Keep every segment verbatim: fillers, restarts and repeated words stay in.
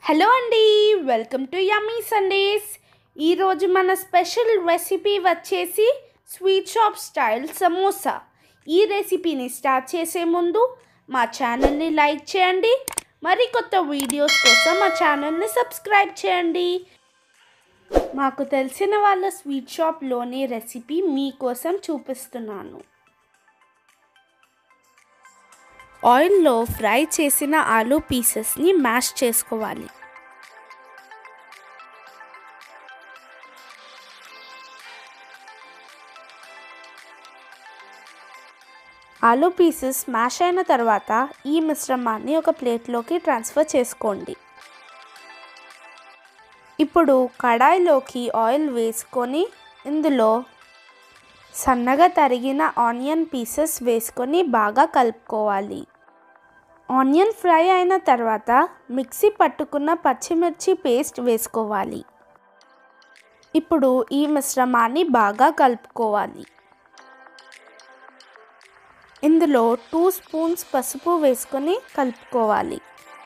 Hello అండి, welcome to yummy Sundays. ఈరోజు మన స్పెషల్ రెసిపీ వచ్చేసి స్వీట్ షాప్ స్టైల్ సమోసా. ఈ రెసిపీని స్టార్ట్ చేసే ముందు మా ఛానల్ని లైక్ చేయండి. మరికొత్త వీడియోస్ కోసం మా ఛానల్ని సబ్స్క్రైబ్ చేయండి. మాకు తెలిసిన వాళ్ళ స్వీట్ షాప్లోని రెసిపీ మీకోసం చూపిస్తున్నాను. ఆయిల్లో ఫ్రై చేసిన ఆలూ పీసెస్ని మ్యాష్ చేసుకోవాలి. ఆలూ పీసెస్ మ్యాష్ అయిన తర్వాత ఈ మిశ్రమాన్ని ఒక ప్లేట్లోకి ట్రాన్స్ఫర్ చేసుకోండి. ఇప్పుడు కడాయిలోకి ఆయిల్ వేసుకొని ఇందులో సన్నగా తరిగిన ఆనియన్ పీసెస్ వేసుకొని బాగా కలుపుకోవాలి. ఆనియన్ ఫ్రై అయిన తర్వాత మిక్సీ పట్టుకున్న పచ్చిమిర్చి పేస్ట్ వేసుకోవాలి. ఇప్పుడు ఈ మిశ్రమాన్ని బాగా కలుపుకోవాలి. ఇందులో టూ స్పూన్స్ పసుపు వేసుకొని కలుపుకోవాలి.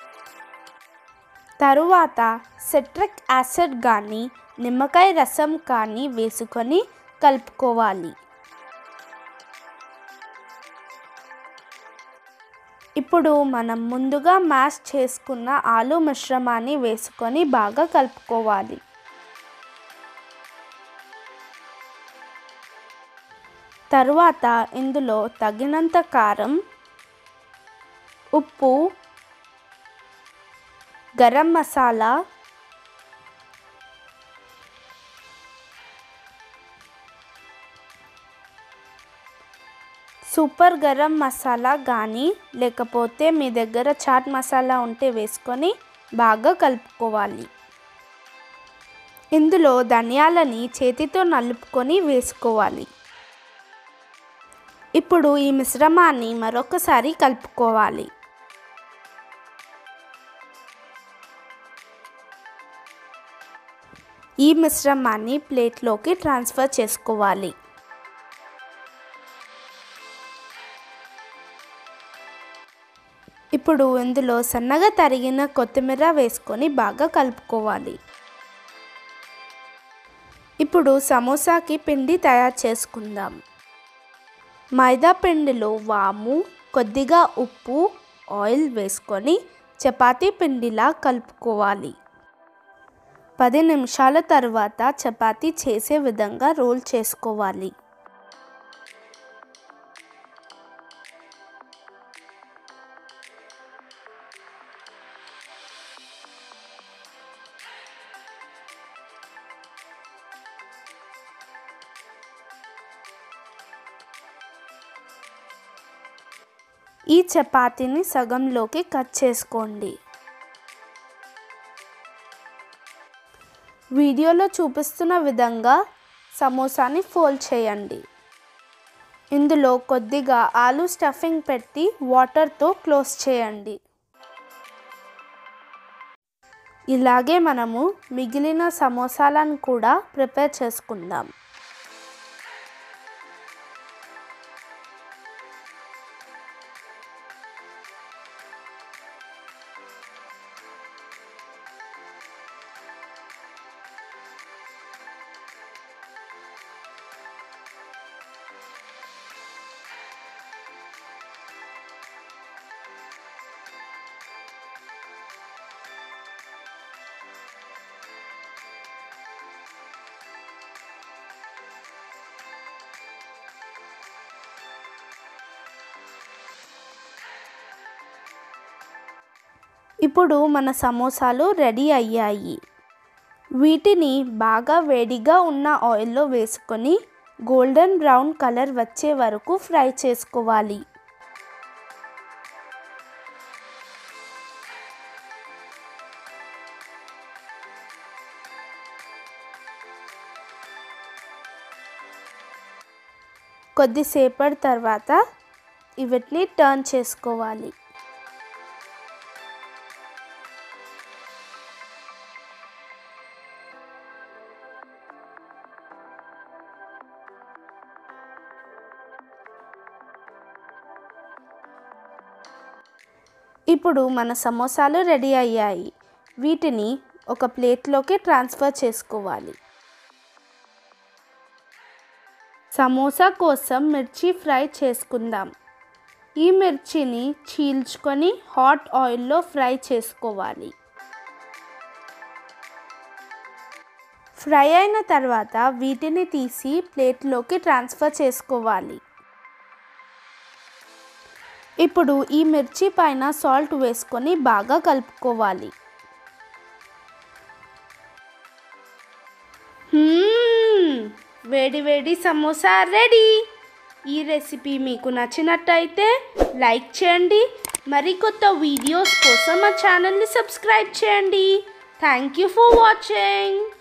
తరువాత సిట్రిక్ యాసిడ్ కానీ నిమ్మకాయ రసం కానీ వేసుకొని కలుపుకోవాలి. ఇప్పుడు మనం ముందుగా మ్యాష్ చేసుకున్న ఆలూ మిశ్రమాన్ని వేసుకొని బాగా కలుపుకోవాలి. తరువాత ఇందులో తగినంత కారం, ఉప్పు, గరం మసాలా, సూపర్ గరం మసాలా కానీ లేకపోతే మీ దగ్గర చాట్ మసాలా ఉంటే వేసుకొని బాగా కలుపుకోవాలి. ఇందులో ధనియాలని చేతితో నలుపుకొని వేసుకోవాలి. ఇప్పుడు ఈ మిశ్రమాన్ని మరొకసారి కలుపుకోవాలి. ఈ మిశ్రమాన్ని ప్లేట్లోకి ట్రాన్స్ఫర్ చేసుకోవాలి. ఇప్పుడు ఇందులో సన్నగా తరిగిన కొత్తిమీర వేసుకొని బాగా కలుపుకోవాలి. ఇప్పుడు సమోసాకి పిండి తయారు చేసుకుందాం. మైదా పిండిలో వాము, కొద్దిగా ఉప్పు, ఆయిల్ వేసుకొని చపాతీ పిండిలా కలుపుకోవాలి. పది నిమిషాల తర్వాత చపాతీ చేసే విధంగా రోల్ చేసుకోవాలి. ఈ చపాతీని సగంలోకి కట్ చేసుకోండి. వీడియోలో చూపిస్తున్న విధంగా సమోసాని ఫోల్డ్ చేయండి. ఇందులో కొద్దిగా ఆలూ స్టఫింగ్ పెట్టి వాటర్తో క్లోజ్ చేయండి. ఇలాగే మనము మిగిలిన సమోసాలను కూడా ప్రిపేర్ చేసుకుందాం. ఇప్పుడు మన సమోసాలు రెడీ అయ్యాయి. వీటిని బాగా వేడిగా ఉన్న ఆయిల్లో వేసుకొని గోల్డెన్ బ్రౌన్ కలర్ వచ్చే వరకు ఫ్రై చేసుకోవాలి. కొద్దిసేపటి తర్వాత వీటిని టర్న్ చేసుకోవాలి. ఇప్పుడు మన సమోసాలు రెడీ అయ్యాయి. వీటిని ఒక ప్లేట్లోకి ట్రాన్స్ఫర్ చేసుకోవాలి. సమోసా కోసం మిర్చి ఫ్రై చేసుకుందాం. ఈ మిర్చిని చీల్చుకొని హాట్ ఆయిల్లో ఫ్రై చేసుకోవాలి. ఫ్రై అయిన తర్వాత వీటిని తీసి ప్లేట్లోకి ట్రాన్స్ఫర్ చేసుకోవాలి. ఇప్పుడు ఈ మిర్చి పైన సాల్ట్ వేసుకొని బాగా కలుపుకోవాలి. వేడి వేడి సమోసా రెడీ. ఈ రెసిపీ మీకు నచ్చినట్టయితే లైక్ చేయండి. మరికొత్త వీడియోస్ కోసం మా ఛానల్ని సబ్స్క్రైబ్ చేయండి. Thank you for watching.